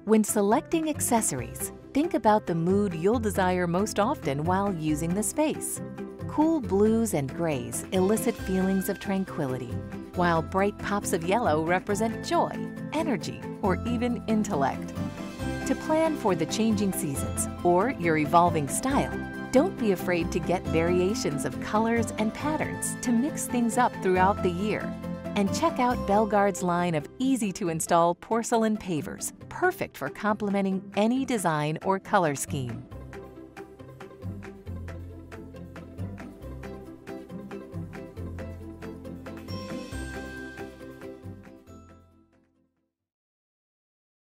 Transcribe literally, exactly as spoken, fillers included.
When selecting accessories, think about the mood you'll desire most often while using the space. Cool blues and grays elicit feelings of tranquility, while bright pops of yellow represent joy, energy, or even intellect. To plan for the changing seasons or your evolving style, don't be afraid to get variations of colors and patterns to mix things up throughout the year. And check out Belgard's line of easy-to-install porcelain pavers, perfect for complementing any design or color scheme.